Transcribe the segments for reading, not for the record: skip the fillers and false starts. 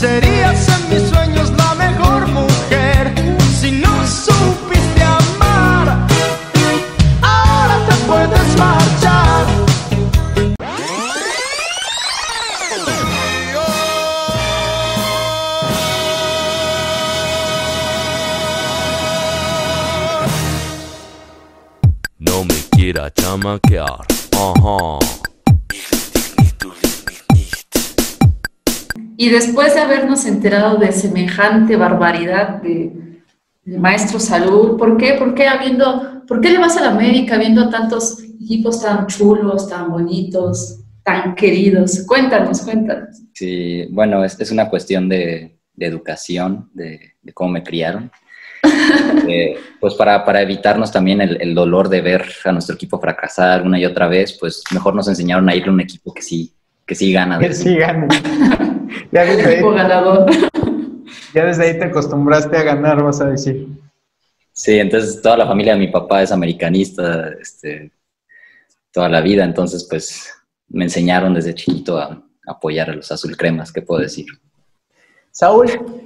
Serías en mis sueños la mejor mujer. Si no supiste amar, ahora te puedes marchar. No me quiera chamaquear. Ajá. Y después de habernos enterado de semejante barbaridad del maestro Saúl, ¿por qué le vas a la América viendo tantos equipos tan chulos, tan bonitos, tan queridos? Cuéntanos. Sí, bueno, es una cuestión de educación, de cómo me criaron. Pues para evitarnos también el dolor de ver a nuestro equipo fracasar una y otra vez, pues mejor nos enseñaron a ir a un equipo que sí gana. Que sí gane. Ya desde ahí, Equipo ganador. ya desde ahí te acostumbraste a ganar, vas a decir. Sí, entonces toda la familia de mi papá es americanista, toda la vida, entonces pues me enseñaron desde chiquito a apoyar a los azulcremas, ¿qué puedo decir? Saúl,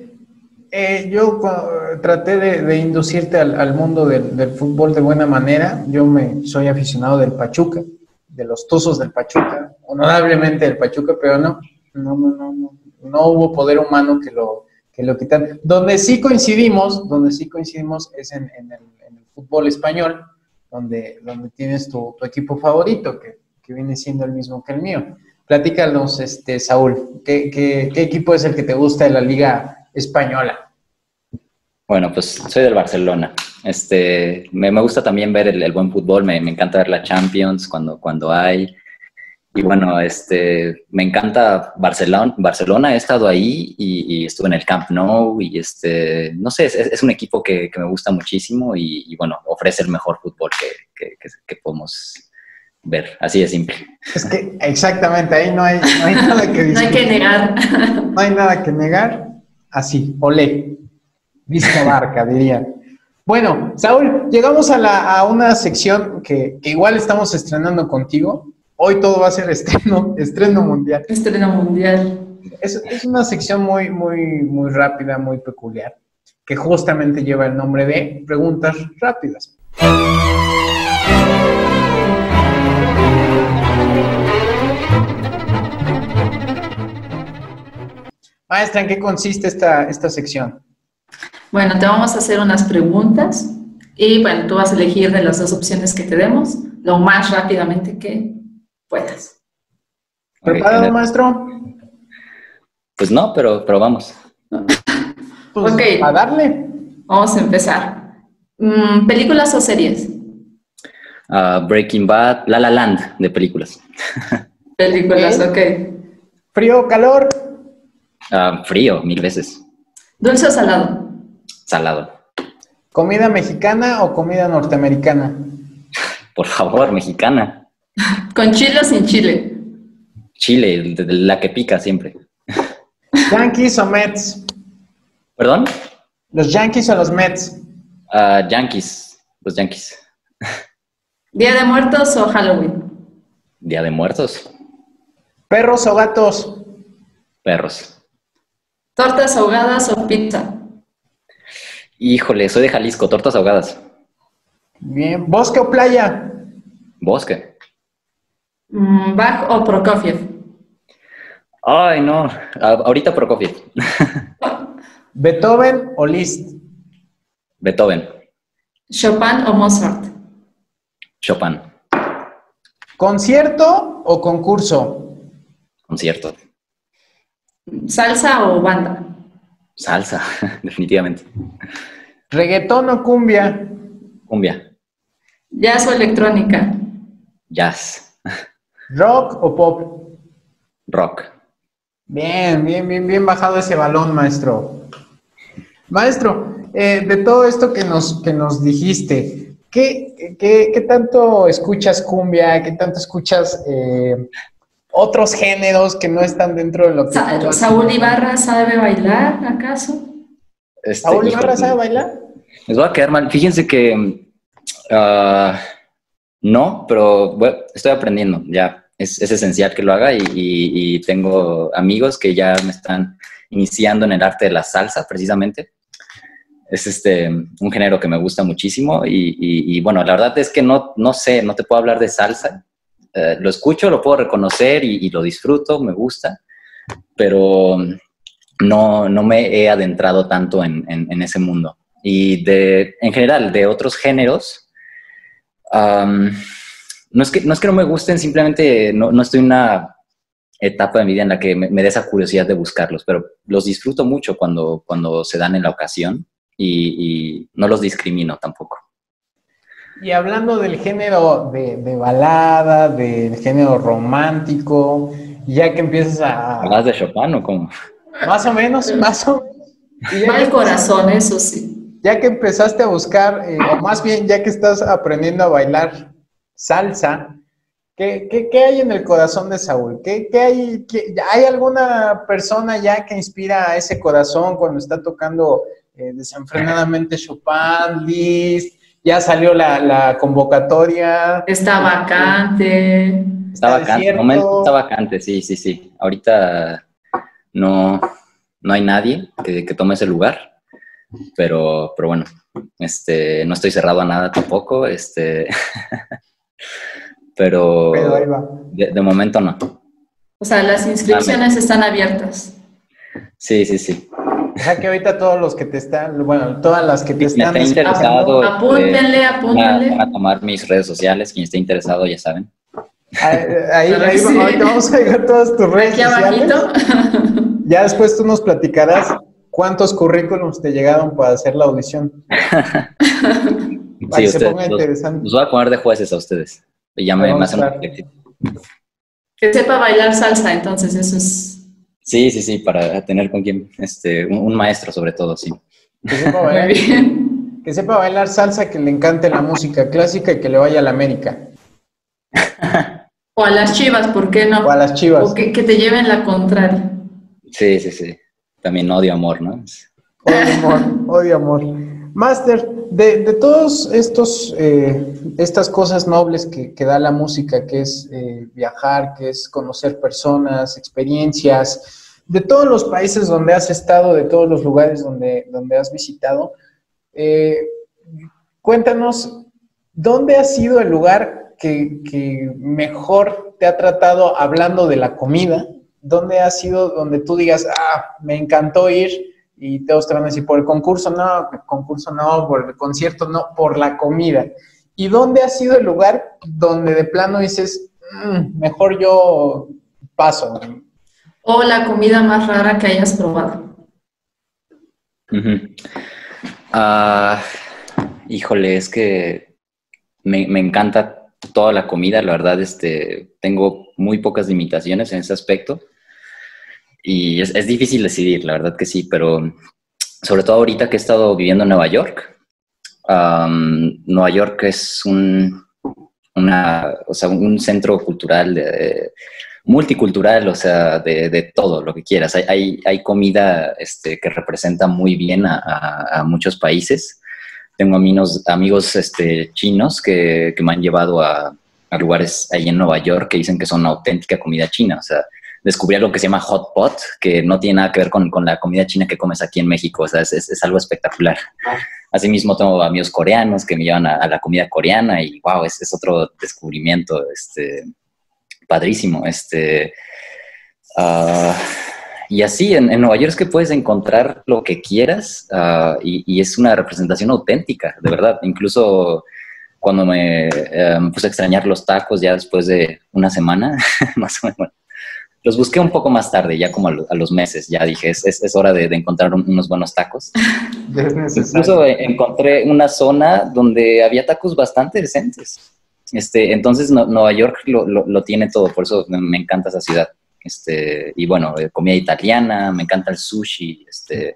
yo traté de inducirte al mundo del fútbol de buena manera. Yo soy aficionado del Pachuca, de los Tuzos del Pachuca, honorablemente del Pachuca, pero no hubo poder humano que lo quitaran. Donde sí coincidimos es en el fútbol español, donde tienes tu equipo favorito, que viene siendo el mismo que el mío. Platícanos, Saúl, ¿qué equipo es el que te gusta de la Liga Española? Bueno, pues soy del Barcelona. Me gusta también ver el buen fútbol, me encanta ver la Champions cuando hay. Y bueno, me encanta Barcelona, he estado ahí y estuve en el Camp Nou y no sé, es un equipo que me gusta muchísimo y bueno, ofrece el mejor fútbol que podemos ver, así de simple. Es que exactamente, ahí no hay nada que discutir. No hay que negar. No hay nada que negar, así, olé. Vista barca, dirían. Bueno, Saúl, llegamos a una sección que igual estamos estrenando contigo. Hoy todo va a ser estreno mundial. Estreno mundial. Es una sección muy, muy, muy rápida, muy peculiar, que justamente lleva el nombre de Preguntas Rápidas. Maestra, ¿en qué consiste esta sección? Bueno, te vamos a hacer unas preguntas y bueno, tú vas a elegir de las dos opciones que te demos lo más rápidamente que puedas. ¿Preparado, maestro? Pues no, pero vamos. Pues, Ok. a darle. Vamos a empezar. ¿Películas o series? Breaking Bad, La La Land de películas. Películas, ok. ¿Frío o calor? Frío, 1000 veces. ¿Dulce o salado? Salado. ¿Comida mexicana o comida norteamericana? Por favor, mexicana. ¿Con chile o sin chile? Chile, la que pica siempre. ¿Yankees o Mets? ¿Perdón? ¿Los Yankees o los Mets? Yankees, los Yankees. ¿Día de Muertos o Halloween? Día de Muertos. ¿Perros o gatos? Perros. ¿Tortas ahogadas o pizza? Híjole, soy de Jalisco, tortas ahogadas. Bien. ¿Bosque o playa? Bosque. ¿Bach o Prokofiev? Ay, no. Ahorita Prokofiev. ¿Beethoven o Liszt? Beethoven. ¿Chopin o Mozart? Chopin. ¿Concierto o concurso? Concierto. ¿Salsa o banda? Salsa, definitivamente. ¿Reggaetón o cumbia? Cumbia. ¿Jazz o electrónica? Jazz. ¿Rock o pop? Rock. Bien bajado ese balón, maestro. Maestro, de todo esto que nos dijiste, ¿qué tanto escuchas cumbia? ¿Qué tanto escuchas otros géneros que no están dentro de lo que... ¿Saúl Ibarra sabe bailar, acaso? ¿Saúl Ibarra sabe bailar? Les voy a quedar mal. Fíjense que no, pero bueno, estoy aprendiendo ya. Es esencial que lo haga y tengo amigos que ya me están iniciando en el arte de la salsa, precisamente. Es un género que me gusta muchísimo y bueno, la verdad es que no sé, no te puedo hablar de salsa. Lo escucho, lo puedo reconocer y lo disfruto, me gusta, pero no me he adentrado tanto en ese mundo. Y en general, de otros géneros, no es que no me gusten, simplemente no estoy en una etapa de mi vida en la que me dé esa curiosidad de buscarlos, pero los disfruto mucho cuando se dan en la ocasión y no los discrimino tampoco. Y hablando del género de balada, del género romántico, ya que empiezas a... ¿Hablas de Chopin o cómo? Más o menos. Y Va el corazón, eso sí. ya que empezaste a buscar, o más bien ya que estás aprendiendo a bailar salsa, ¿qué hay en el corazón de Saúl? ¿Qué hay? ¿Hay alguna persona ya que inspira a ese corazón cuando está tocando desenfrenadamente Chopin, Liszt? Ya salió la convocatoria. Está vacante. Está vacante, de momento está vacante, sí. Ahorita no hay nadie que tome ese lugar, pero bueno, no estoy cerrado a nada tampoco, pero ahí va. De momento no. O sea, las inscripciones están abiertas. Sí. O sea que ahorita todos los que te están, bueno, todas las que te están... Quien esté interesado, apúntenle. Van a tomar mis redes sociales, quien esté interesado ya saben. Ahí sí. Ahorita vamos a dejar todas tus redes aquí sociales. abajito. Ya después tú nos platicarás cuántos currículums te llegaron para hacer la audición. Para que se ponga interesante. Los voy a poner de jueces a ustedes. Y ya me hacen un proyecto. Que sepa bailar salsa, entonces eso es... Sí, para tener con quien, un maestro sobre todo, sí. Que sepa bailar, Muy bien. que sepa bailar salsa, que le encante la música clásica y que le vaya a la América. O a las Chivas, ¿por qué no? O a las Chivas. O que te lleven la contraria. Sí. También odio amor, ¿no? Odio amor. Máster, de todos estas cosas nobles que da la música, que es viajar, que es conocer personas, experiencias, de todos los países donde has estado, de todos los lugares donde has visitado, cuéntanos, ¿dónde ha sido el lugar que mejor te ha tratado hablando de la comida? ¿Dónde ha sido donde tú digas, me encantó ir? Y todos te van a decir, por el concurso no, por el concierto no, por la comida. ¿Y dónde ha sido el lugar donde de plano dices, mejor yo paso? O la comida más rara que hayas probado. Híjole, es que me encanta toda la comida, la verdad, tengo muy pocas limitaciones en ese aspecto. Y es difícil decidir, la verdad que sí, pero sobre todo ahorita que he estado viviendo en Nueva York. Nueva York es un centro cultural, multicultural, o sea, de todo lo que quieras. Hay comida que representa muy bien a muchos países. Tengo amigos chinos que me han llevado a lugares ahí en Nueva York que dicen que son auténtica comida china, o sea, descubrí algo que se llama hot pot, que no tiene nada que ver con la comida china que comes aquí en México. O sea, es algo espectacular. Asimismo, tengo amigos coreanos que me llevan a la comida coreana y wow, es otro descubrimiento padrísimo. Y así, en Nueva York es que puedes encontrar lo que quieras y es una representación auténtica, de verdad. Incluso cuando me puse a extrañar los tacos ya después de una semana, más o menos, los busqué un poco más tarde, ya como a los meses. Ya dije, es hora de encontrar unos buenos tacos. Incluso encontré una zona donde había tacos bastante decentes. Entonces, Nueva York lo tiene todo, por eso me encanta esa ciudad. Y bueno, comida italiana, me encanta el sushi.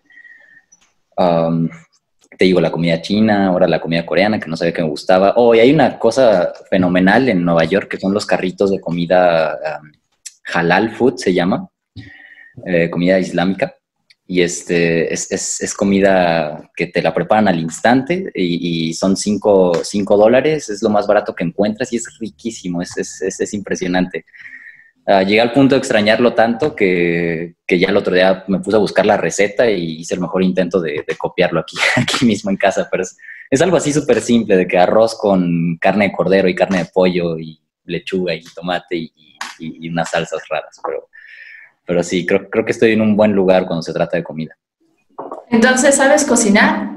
Te digo, la comida china, ahora la comida coreana, que no sabía que me gustaba. Y hay una cosa fenomenal en Nueva York, que son los carritos de comida... halal food se llama, comida islámica, y es comida que te la preparan al instante y son $5, es lo más barato que encuentras y es riquísimo, es impresionante. Llegué al punto de extrañarlo tanto que ya el otro día me puse a buscar la receta y hice el mejor intento de copiarlo aquí mismo en casa, pero es algo así súper simple, de que arroz con carne de cordero y carne de pollo y lechuga y tomate y unas salsas raras, pero sí, creo que estoy en un buen lugar cuando se trata de comida. Entonces, ¿sabes cocinar?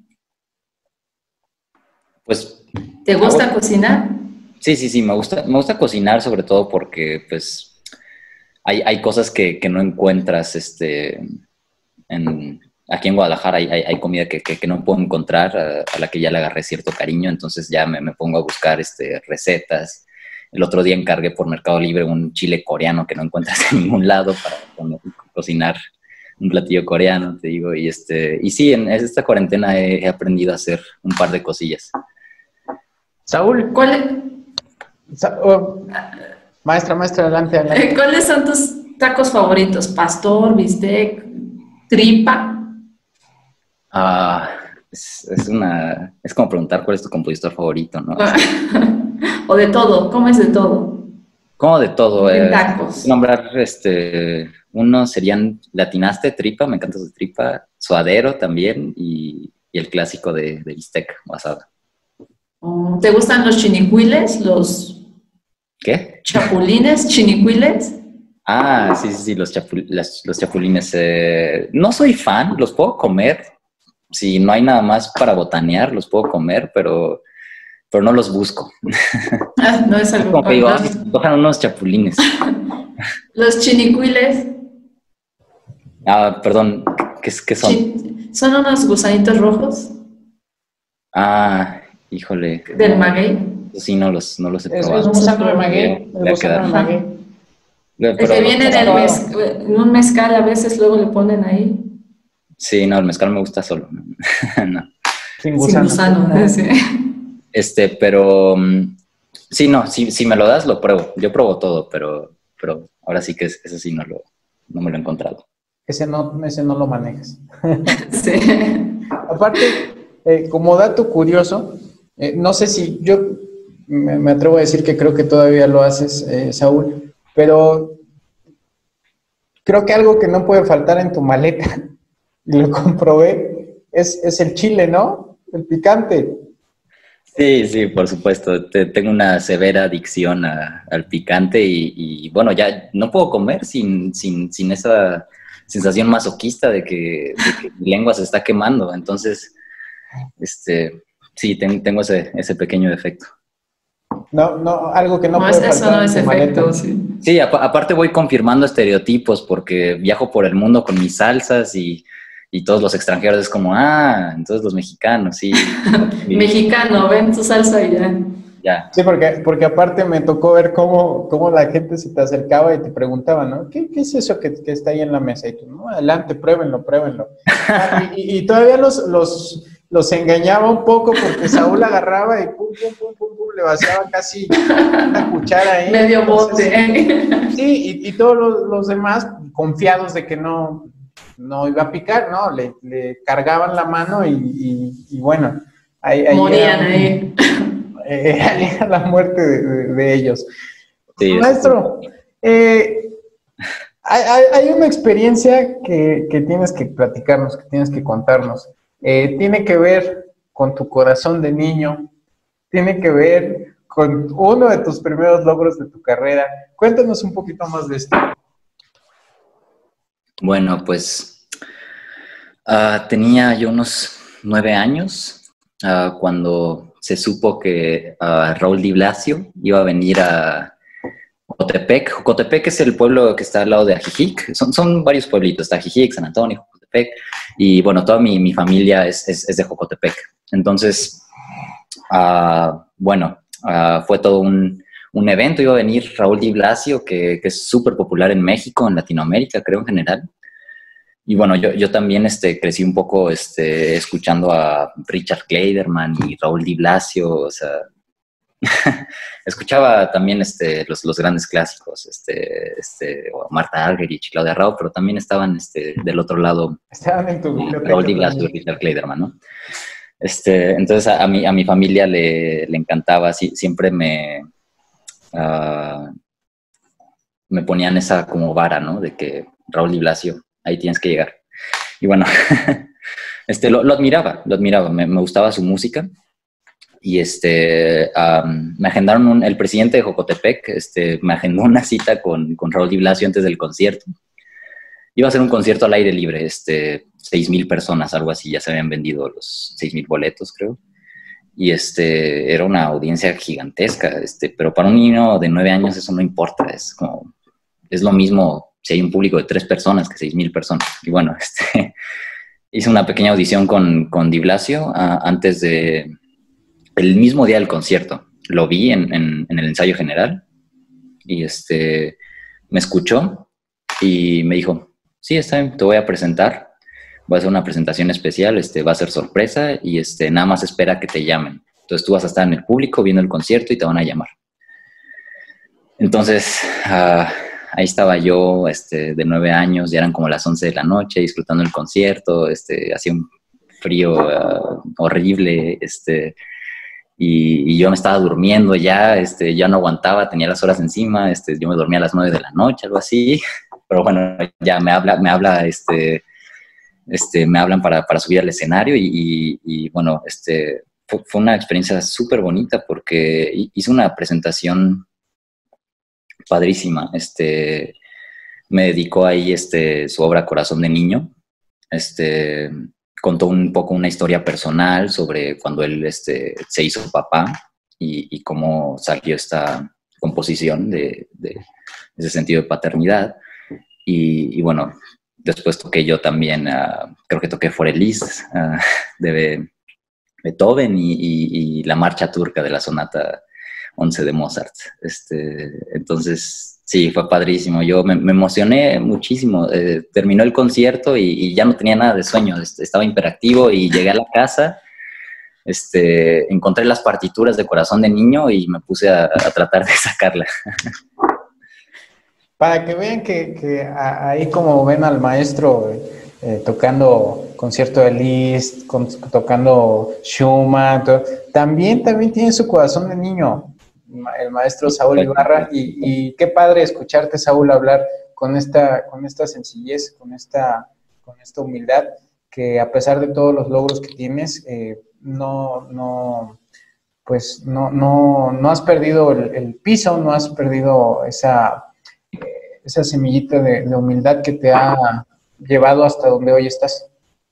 Pues, ¿Te gusta cocinar? sí, me gusta cocinar, sobre todo porque pues hay cosas que no encuentras aquí en Guadalajara. Hay comida que no puedo encontrar, a la que ya le agarré cierto cariño, entonces ya me pongo a buscar recetas. El otro día encargué por Mercado Libre un chile coreano que no encuentras en ningún lado para cocinar un platillo coreano, te digo. Y sí, en esta cuarentena he aprendido a hacer un par de cosillas. Saúl, maestra, adelante. ¿Cuáles son tus tacos favoritos? ¿Pastor, bistec, tripa? Es como preguntar cuál es tu compositor favorito, ¿no? O de todo, ¿comes de todo? Como de todo. En tacos. Nombrar, uno serían, latinaste, tripa, me encanta su tripa, suadero también, y el clásico de bistec o asada. ¿Te gustan los chinicuiles? ¿Los ¿Qué? chapulines, chinicuiles? Ah, sí, los chapulines. No soy fan, los puedo comer. Si no hay nada más para botanear, los puedo comer, pero no los busco. No es algo. Como que digo, cojan unos chapulines. Los chinicuiles. Perdón, ¿qué son? Son unos gusanitos rojos. Híjole. Del maguey. Sí, no los he probado. Es gusano de maguey. El que viene en un mezcal, a veces luego le ponen ahí. Sí, no, el mezcal me gusta solo. No. Sin gusano. Sí. Pero sí, no, si me lo das, lo pruebo. Yo pruebo todo, pero ahora sí que ese sí no me lo he encontrado. Ese no lo manejas. Sí. Aparte, como dato curioso, no sé si yo me atrevo a decir que creo que todavía lo haces, Saúl, pero creo que algo que no puede faltar en tu maleta, y lo comprobé, es el chile, ¿no? El picante. Sí, por supuesto. Tengo una severa adicción al picante y bueno, ya no puedo comer sin esa sensación masoquista de que mi lengua se está quemando. Entonces, sí, tengo ese pequeño defecto. No, algo que no puede faltar. Eso no es efecto, sí. Sí, aparte voy confirmando estereotipos porque viajo por el mundo con mis salsas y todos los extranjeros es como, entonces los mexicanos, sí. Mexicano, ven tu salsa y ya. Sí, porque aparte me tocó ver cómo la gente se te acercaba y te preguntaba, ¿no? ¿Qué es eso que está ahí en la mesa? Y tú, no, adelante, pruébenlo. Y todavía los engañaba un poco porque Saúl agarraba y pum, le vaciaba casi una cuchara ahí. Medio bote. Sí, y todos los demás confiados de que no iba a picar, ¿no? Le cargaban la mano y bueno, ahí morían ahí. Era la muerte de ellos. Sí, Maestro, hay una experiencia que tienes que platicarnos, que tienes que contarnos. Tiene que ver con tu corazón de niño, tiene que ver con uno de tus primeros logros de tu carrera. Cuéntanos un poquito más de esto. Bueno, pues tenía yo unos 9 años cuando se supo que Raúl Di Blasio iba a venir a Jocotepec. Jocotepec es el pueblo que está al lado de Ajijic. Son varios pueblitos, está Ajijic, San Antonio, Jocotepec. Y bueno, toda mi familia es de Jocotepec. Entonces, fue todo un evento. Iba a venir Raúl Di Blasio, que es súper popular en México, en Latinoamérica, creo en general. Y bueno, yo también crecí un poco escuchando a Richard Kleiderman y Raúl Di Blasio, o sea, escuchaba también los grandes clásicos, o Marta Argerich, Claudia Raúl, pero también estaban del otro lado. Estaban en tu biblioteca. Raúl Di Blasio y Richard Kleiderman, ¿no? Entonces a mi familia le encantaba, siempre me me ponían esa como vara, ¿no? De que Raúl Di Blasio, ahí tienes que llegar. Y bueno, lo admiraba, me gustaba su música. Y me agendaron, el presidente de Jocotepec me agendó una cita con Raúl Di Blasio antes del concierto. Iba a ser un concierto al aire libre, 6,000 personas, algo así, ya se habían vendido los 6,000 boletos, creo. Y era una audiencia gigantesca, pero para un niño de 9 años eso no importa, es lo mismo si hay un público de 3 personas que 6,000 personas. Y bueno, hice una pequeña audición con Di Blasio antes el mismo día del concierto. Lo vi en el ensayo general y me escuchó y me dijo, sí, está bien, te voy a presentar, voy a hacer una presentación especial, va a ser sorpresa y nada más espera que te llamen. Entonces tú vas a estar en el público viendo el concierto y te van a llamar. Entonces, ahí estaba yo, de 9 años, ya eran como las 11 de la noche, disfrutando el concierto, hacía un frío horrible, y yo me estaba durmiendo ya, ya no aguantaba, tenía las horas encima, yo me dormía a las 9 de la noche, algo así, pero bueno, ya me hablan para subir al escenario y bueno, fue una experiencia súper bonita porque hice una presentación padrísima, me dedicó ahí su obra Corazón de Niño, contó un poco una historia personal sobre cuando él se hizo papá y cómo salió esta composición de ese sentido de paternidad. Y bueno, después toqué yo también, creo que toqué For Elise de Beethoven y la marcha turca de la sonata 11 de Mozart. Entonces, sí, fue padrísimo. Yo me emocioné muchísimo. Terminó el concierto y ya no tenía nada de sueño. Estaba hiperactivo y llegué a la casa. Encontré las partituras de Corazón de Niño y me puse a tratar de sacarla. Para que vean que ahí como ven al maestro tocando concierto de Liszt, tocando Schumann, también tiene su corazón de niño, el maestro Saúl Ibarra, y qué padre escucharte, Saúl, hablar con esta sencillez, con esta humildad, que a pesar de todos los logros que tienes, no has perdido el piso, no has perdido esa semillita de humildad que te ha llevado hasta donde hoy estás.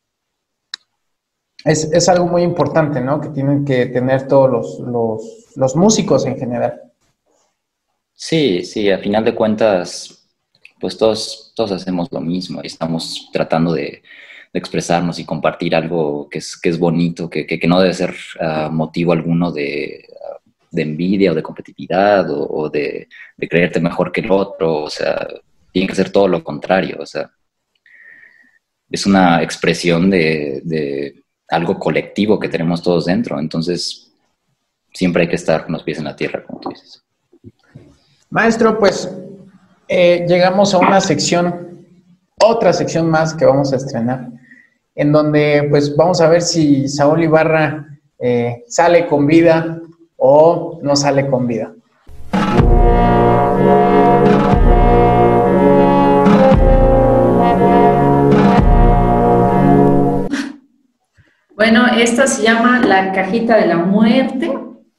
Es algo muy importante, ¿no? Que tienen que tener todos los músicos en general. Sí, a final de cuentas, pues todos hacemos lo mismo y estamos tratando de expresarnos y compartir algo que es bonito, que no debe ser motivo alguno de envidia o de competitividad o de creerte mejor que el otro. O sea, tiene que ser todo lo contrario. O sea, es una expresión de algo colectivo que tenemos todos dentro. Entonces, siempre hay que estar con los pies en la tierra, como tú dices. Maestro, pues llegamos a una sección, otra sección más que vamos a estrenar, en donde pues vamos a ver si Saúl Ibarra sale con vida o no sale con vida. Bueno, esta se llama La Cajita de la Muerte.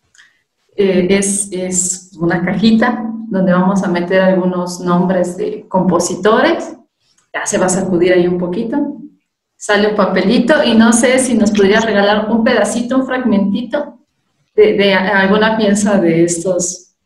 Es una cajita donde vamos a meter algunos nombres de compositores. Ya se va a sacudir ahí un poquito. Sale un papelito y no sé si nos podrías regalar un pedacito, un fragmentito de alguna pieza de estos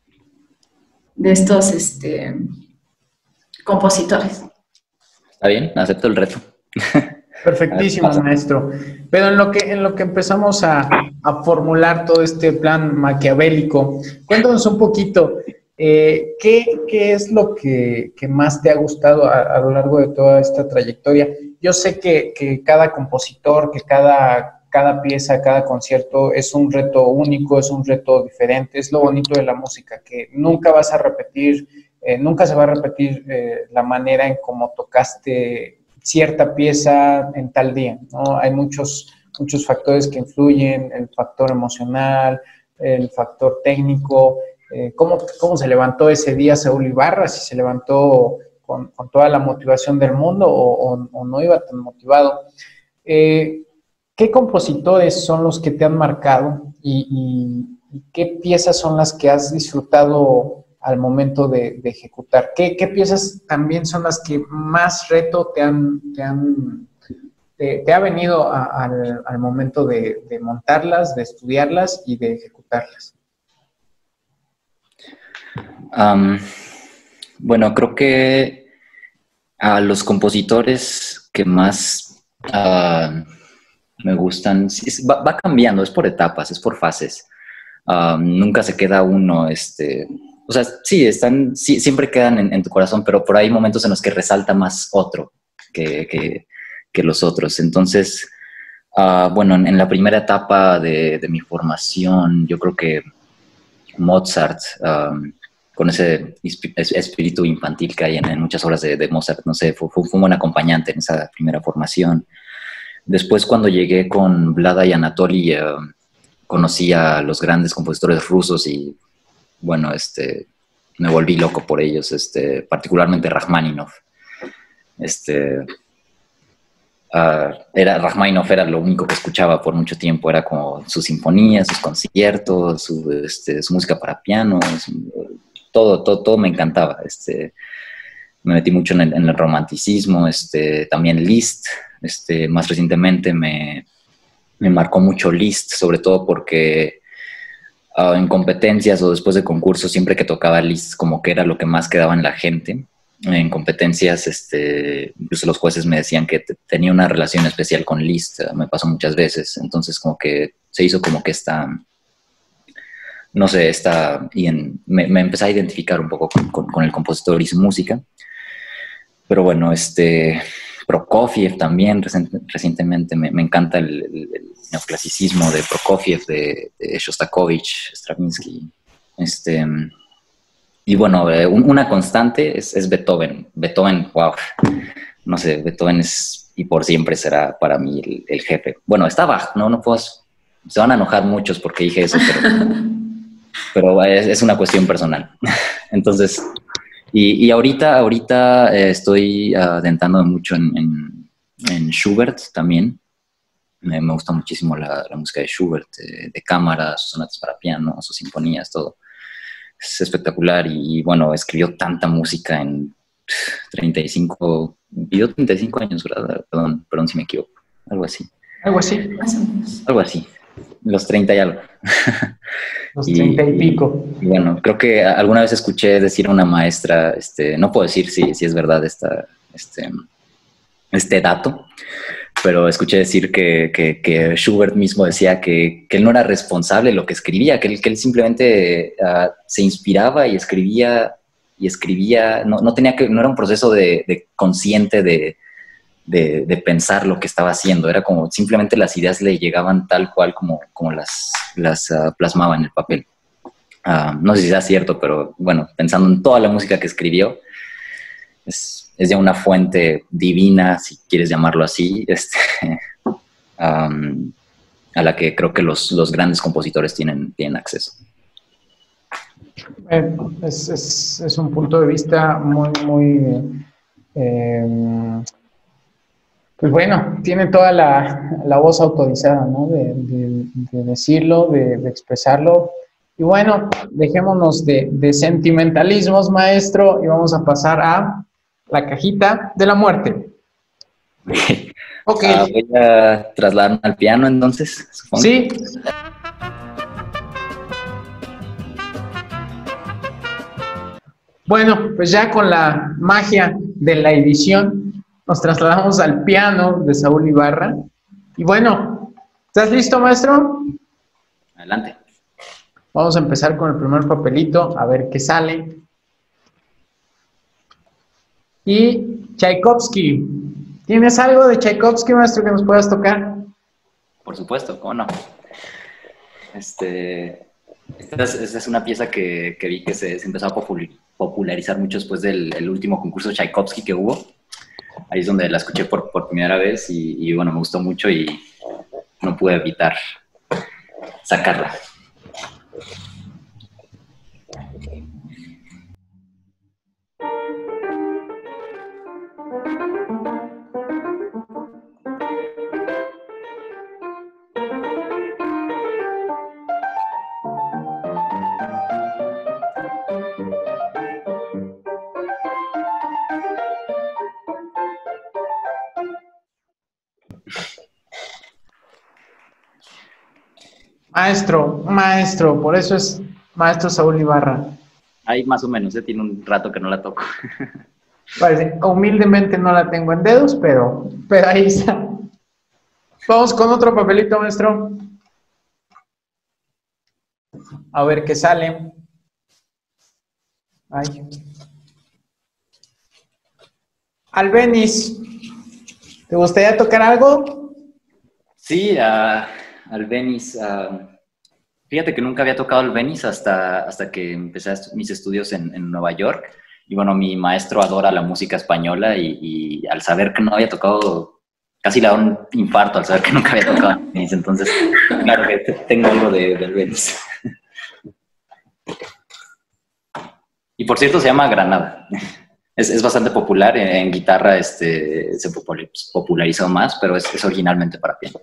compositores. Está bien, acepto el reto. Perfectísimo, maestro. Pero en lo que empezamos a formular todo este plan maquiavélico, cuéntanos un poquito, ¿qué es lo que más te ha gustado a lo largo de toda esta trayectoria? Yo sé que cada compositor, que cada pieza, cada concierto es un reto único, es un reto diferente, es lo bonito de la música, que nunca vas a repetir, nunca se va a repetir la manera en cómo tocaste cierta pieza en tal día, ¿no? Hay muchos factores que influyen, el factor emocional, el factor técnico, ¿Cómo se levantó ese día Saúl Ibarra? Si se levantó con toda la motivación del mundo o no iba tan motivado. ¿Qué compositores son los que te han marcado y qué piezas son las que has disfrutado al momento de ejecutar? ¿Qué piezas también son las que más reto te ha venido al momento de montarlas, de estudiarlas y de ejecutarlas? Bueno, creo que a los compositores que más me gustan, va cambiando, es por etapas, es por fases. Nunca se queda uno, o sea, sí, siempre quedan en tu corazón, pero por ahí hay momentos en los que resalta más otro que los otros. Entonces, bueno, en la primera etapa de mi formación, yo creo que Mozart, con ese espíritu infantil que hay en muchas obras de Mozart, no sé, fue un buen acompañante en esa primera formación. Después, cuando llegué con Vlada y Anatoly, conocí a los grandes compositores rusos y, bueno, me volví loco por ellos, particularmente Rachmaninoff. Rachmaninoff era lo único que escuchaba por mucho tiempo, era como sus sinfonías, sus conciertos, su música para piano, todo me encantaba. Me metí mucho en el romanticismo, también Liszt, más recientemente me marcó mucho Liszt, sobre todo porque en competencias o después de concursos, siempre que tocaba Liszt, como que era lo que más quedaba en la gente. En competencias, incluso los jueces me decían que tenía una relación especial con Liszt, me pasó muchas veces, entonces como que se hizo como que me empecé a identificar un poco con el compositor y su música. Pero bueno, Prokofiev también, recientemente me encanta el neoclasicismo de Prokofiev, de Shostakovich, Stravinsky. Y bueno, una constante es Beethoven. Beethoven, wow, no sé, Beethoven es y por siempre será para mí el jefe. Bueno, está Bach, no puedo, se van a enojar muchos porque dije eso, pero es una cuestión personal. Entonces, y ahorita estoy adentrando mucho en Schubert también. Me gusta muchísimo la música de Schubert, de cámara, sus sonatas para piano, sus sinfonías, todo. Es espectacular y bueno, escribió tanta música en 35 años, ¿verdad? Perdón si me equivoco. Algo así. Algo así. Los 30 y algo. Los 30 y pico. Y bueno, creo que alguna vez escuché decir a una maestra, no puedo decir si es verdad este dato, pero escuché decir que Schubert mismo decía que él no era responsable de lo que escribía, que él simplemente se inspiraba y escribía, no era un proceso de consciente de pensar lo que estaba haciendo, era como simplemente las ideas le llegaban tal cual como las plasmaba en el papel. No sé si sea cierto, pero bueno, pensando en toda la música que escribió, es ya una fuente divina, si quieres llamarlo así, a la que creo que los grandes compositores tienen acceso. Es un punto de vista muy pues bueno, tiene toda la voz autorizada, ¿no? De decirlo, de expresarlo. Y bueno, dejémonos de sentimentalismos, maestro, y vamos a pasar a la cajita de la muerte. Ok. Voy a trasladarme al piano, entonces, supongo. Sí. Bueno, pues ya con la magia de la edición, nos trasladamos al piano de Saúl Ibarra. Y bueno, ¿estás listo, maestro? Adelante. Vamos a empezar con el primer papelito, a ver qué sale. Y Tchaikovsky. ¿Tienes algo de Tchaikovsky, maestro, que nos puedas tocar? Por supuesto, ¿cómo no? Esta es una pieza que vi que se empezó a popularizar mucho después del último concurso Tchaikovsky que hubo. Ahí es donde la escuché por primera vez y bueno, me gustó mucho y no pude evitar sacarla. Maestro, por eso es maestro Saúl Ibarra. Ahí más o menos, tiene un rato que no la toco. Vale, humildemente no la tengo en dedos, pero ahí está. Vamos con otro papelito, maestro. A ver qué sale. Ay. Albeniz, ¿te gustaría tocar algo? Sí, al Venice. Fíjate que nunca había tocado el Venice hasta que empecé mis estudios en Nueva York. Y bueno, mi maestro adora la música española y al saber que no había tocado, casi le da un infarto al saber que nunca había tocado el Venice. Entonces, claro que tengo algo del Venice. Y por cierto, se llama Granada. Es bastante popular en guitarra, se popularizó más, pero es originalmente para piano.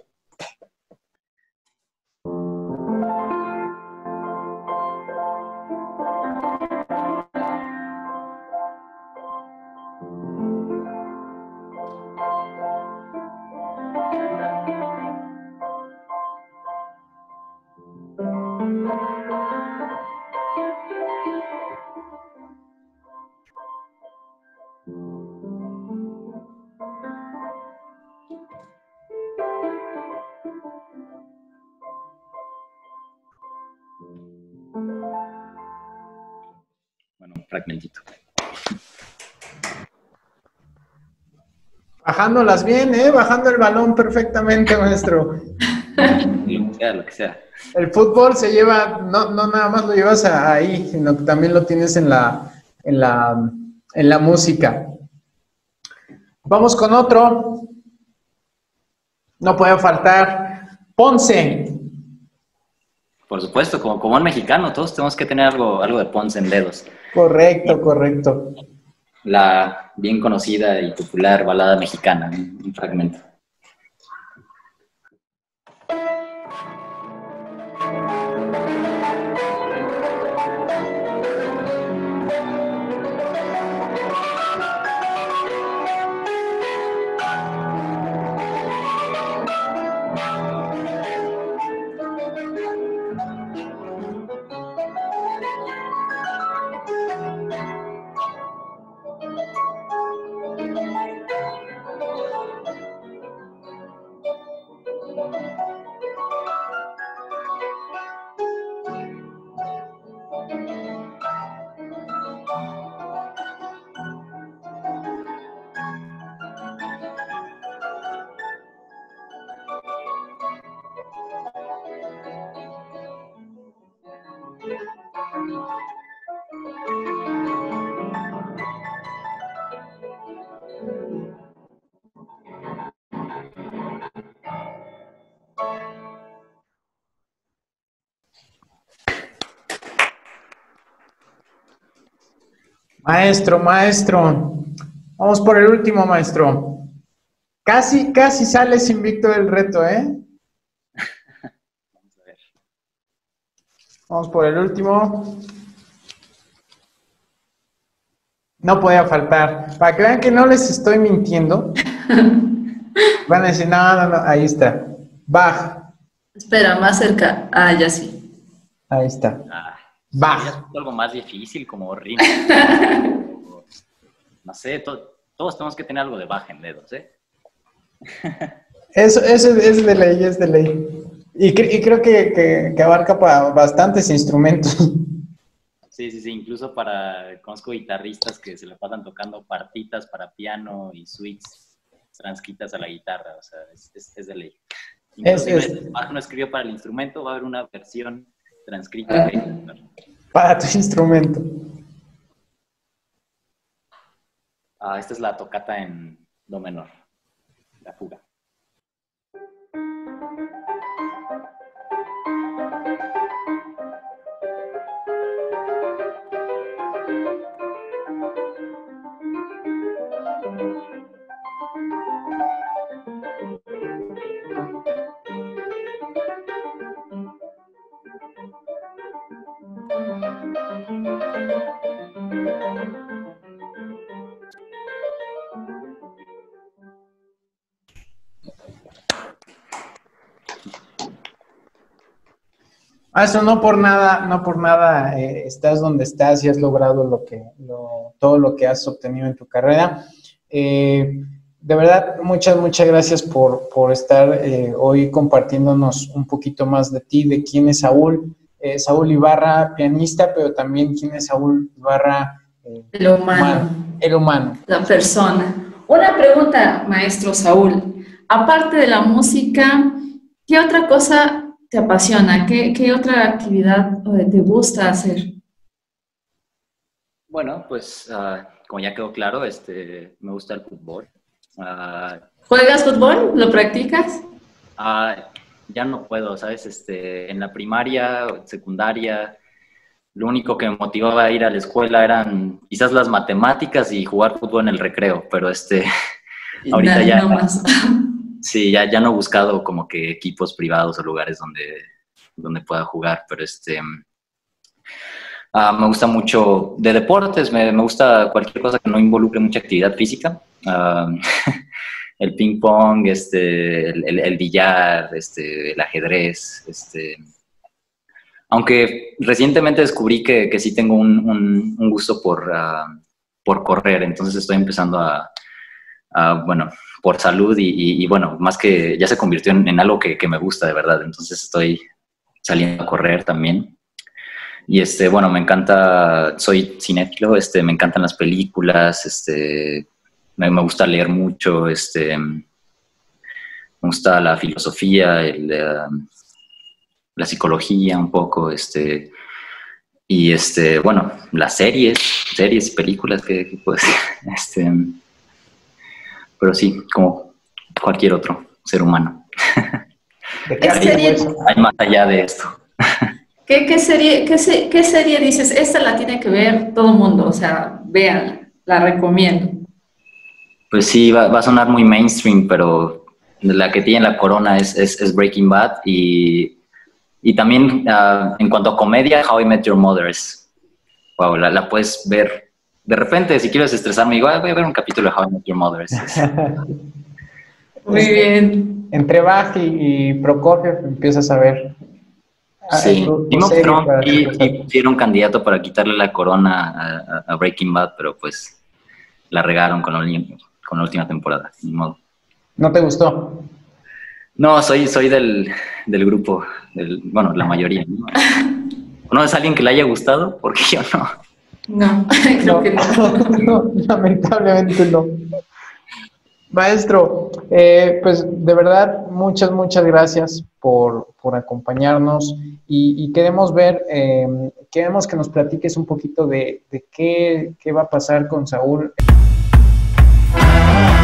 Bueno, un fragmentito. Bajándolas bien, bajando el balón perfectamente, maestro. Lo que sea. El fútbol se lleva, no nada más lo llevas ahí, sino que también lo tienes en la música. Vamos con otro. No puede faltar. Ponce. Por supuesto, como buen mexicano, todos tenemos que tener algo de Ponce en dedos. Correcto. La bien conocida y popular balada mexicana, un fragmento. Maestro. Vamos por el último, maestro. Casi sales invicto del reto, ¿eh? Vamos a ver. Vamos por el último. No podía faltar. Para que vean que no les estoy mintiendo. Van a decir, no, ahí está. Bach. Espera, más cerca. Ah, ya sí. Ahí está. Bach. Algo más difícil, como rima. No sé, todos tenemos que tener algo de Bach en dedos, ¿eh? Eso es de ley. Y creo que abarca para bastantes instrumentos. Sí, incluso conozco guitarristas que se le pasan tocando partitas para piano y suites transcritas a la guitarra, o sea, es de ley. Incluso Bach no escribió para el instrumento, va a haber una versión transcrita. Para tu instrumento. Esta es la tocata en do menor, la fuga. Eso no por nada, estás donde estás y has logrado todo lo que has obtenido en tu carrera. De verdad, muchas gracias por estar hoy compartiéndonos un poquito más de ti, de quién es Saúl. Saúl Ibarra, pianista, pero también quién es Saúl Ibarra, el humano. El humano. La persona. Una pregunta, maestro Saúl. Aparte de la música, ¿qué otra cosa te apasiona? ¿Qué otra actividad te gusta hacer? Bueno, pues como ya quedó claro, me gusta el fútbol. ¿Juegas fútbol? ¿Lo practicas? Ya no puedo, ¿sabes? En la primaria, secundaria, lo único que me motivaba a ir a la escuela eran quizás las matemáticas y jugar fútbol en el recreo, pero ahorita ya... No más. Sí, ya no he buscado como que equipos privados o lugares donde pueda jugar, pero me gusta mucho de deportes, me gusta cualquier cosa que no involucre mucha actividad física. El ping pong, el billar, el ajedrez, aunque recientemente descubrí que sí tengo un gusto por correr, entonces estoy empezando bueno, por salud y bueno, más que ya se convirtió en algo que me gusta de verdad, entonces estoy saliendo a correr también. Y bueno, me encanta, soy cinéfilo, me encantan las películas, me gusta leer mucho, me gusta la filosofía, la psicología un poco, y bueno, las series y películas que pues, pero sí, como cualquier otro ser humano. Hay más allá de esto. ¿Qué serie dices? Esta la tiene que ver todo el mundo, o sea, véanla, la recomiendo. Pues sí, va a sonar muy mainstream, pero la que tiene la corona es Breaking Bad y también en cuanto a comedia, How I Met Your Mother es, wow, la puedes ver. De repente, si quieres estresarme, digo, voy a ver un capítulo de How I Met Your Mother. Muy bien. Entre Bach y Prokofiev empiezas a ver. Sí, Trump sí era un candidato para quitarle la corona a Breaking Bad, pero pues la regaron con la última temporada, ni modo. ¿No te gustó? No, soy del grupo, bueno, la mayoría. ¿No es alguien que le haya gustado? Porque yo no. No, creo que no, lamentablemente no. Maestro, pues de verdad, muchas gracias por acompañarnos y queremos queremos que nos platiques un poquito de qué va a pasar con Saúl.